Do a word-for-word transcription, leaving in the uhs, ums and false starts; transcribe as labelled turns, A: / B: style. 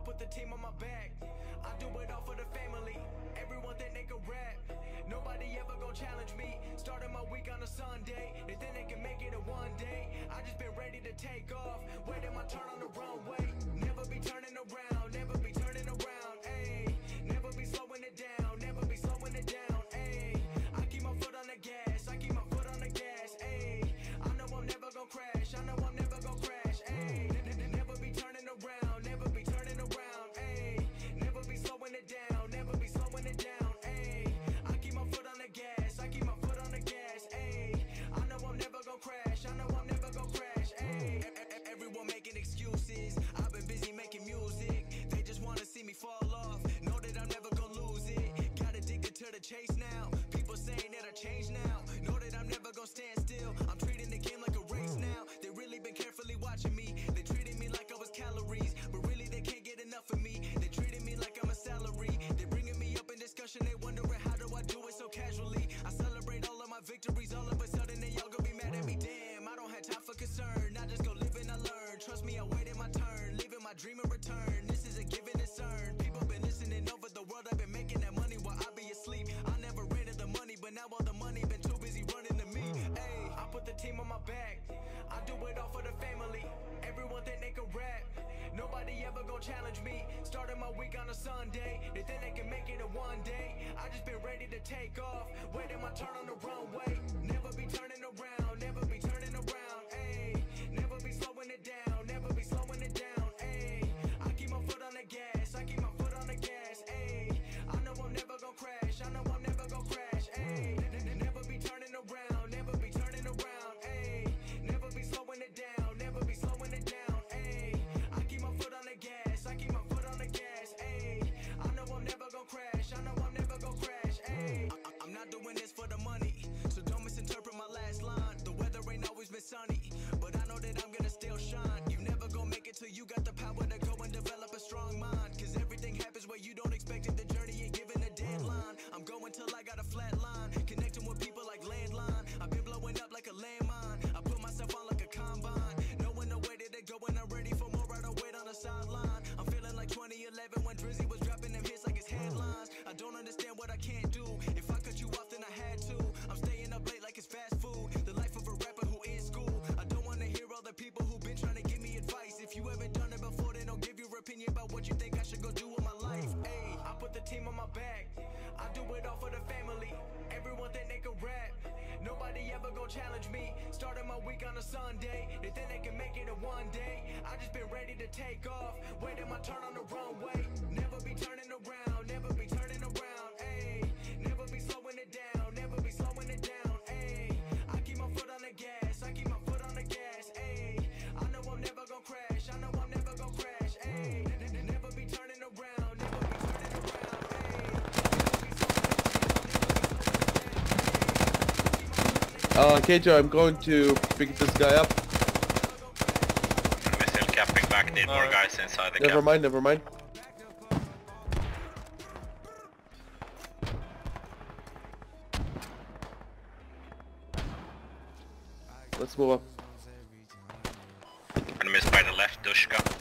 A: put the team on my back. I do it all for the family. Everyone think they can rap. Nobody ever gon' challenge me. Starting my week on a Sunday. They think they can make it in one day. I just been ready to take off. Waiting my turn on the runway. Never be turning around. Never be turning around. Ayy. Never be slowing it down. Never be slowing it down. Ayy. I keep my foot on the gas. I keep my foot on the gas. Ayy. I know I'm never gon' crash. I know I'm never gon' crash. Ayy. Never be turning around. Never be turning around. Ayy. Never be slowing it down. Never be slowing it down. Ayy. I keep my foot on the gas. I keep my foot on the gas. Ayy. I know I'm never gon' crash. I know I'm never gon' crash. Ayy. Everyone making excuses. I've been busy making music. They just wanna see me fall off. Know that I'm never gon' lose it. Got addicted to the chase now. People saying that I changed now. Know that I'm never gon' stand still. I'm treating the game like a race now. They really been carefully watching me. They treated me like I was calories, but really they can't get enough of me. They treated me like I'm a salary. They bringing me up in discussion. They wondering how do I do it so casually. I celebrate all of my victories. All of a sudden they all gonna be mad at me. Damn, I don't have time for concern. I just go live and I learn. Trust me, I waited my turn. Living my dream in return. This is a give and it's earned. People been listening over the world. I've been making that money while I be asleep. I never ran to the money, but now all the money been too busy running to me. Ayy, I put the team on my back. I do it all for the family. Everyone think they can rap. Nobody ever gon' challenge me. Starting my week on a Sunday. They think they can make it in one day. I just been ready to take off. Waiting my turn on the runway. Never be turning around. Never be turning around. Ayy. Never be slowing it down. Never be slowing it down. Ayy. I keep my foot on the gas. I keep my foot on the gas. Ayy. I know I'm never gon' crash. I know I'm never gon' crash. Ayy. Never be turning around. Never be turning around. Ayy. Never be slowing it down. Never be slowing it down. Ayy. I keep my foot on the gas. I keep my foot on the gas. Ayy. I know I'm never gon' crash. I know I'm never gon' crash. Ayy. I- I'm not doing this for the money, so don't misinterpret my last line. The weather ain't always been sunny, but I know that I'm gonna still shine. You never gon' make it till you got the power to go and develop a strong mind. Cause everything happens where you don't expect it. The journey ain't given a deadline. I'm going till I got a flat line, connecting with people like landline. I've been blowing up like a landmine. I put myself on like a combine, knowing the way that they go and I'm ready for more. I don't wait on the sideline. I'm feeling like twenty eleven when Drizzy was dropping them hits like his headlines. I don't understand what I can't do. If I cut you off then I had to. I'm staying up late like it's fast food. The life of a rapper who in school. I don't wanna hear all the people who been trying to give me advice. If you haven't done it before, then don't give your opinion about what you think I should go do with my life. Ayy, I put the team on my back. I do it all for the family. Everyone think they can rap. Nobody ever gon' challenge me. Starting my week on a Sunday. They think they can make it in one day. I just been ready to take off. Waiting my turn on the runway. Never be turning around. Never be turning around. Ayy. Never be slowing it down. Never be slowing it down. Ayy. I keep my foot on the gas. I keep my foot on the gas. Ayy. I know I'm never gon' crash. I know I'm never gon' crash. Ayy. Never be turning around. Never be turning around.
B: Uh, Kejo, I'm going to pick this guy up.
C: We're still capping back, need more guys inside the
B: Never
C: cap.
B: mind, never mind. Let's move up.
C: Enemies by the left, Dushka.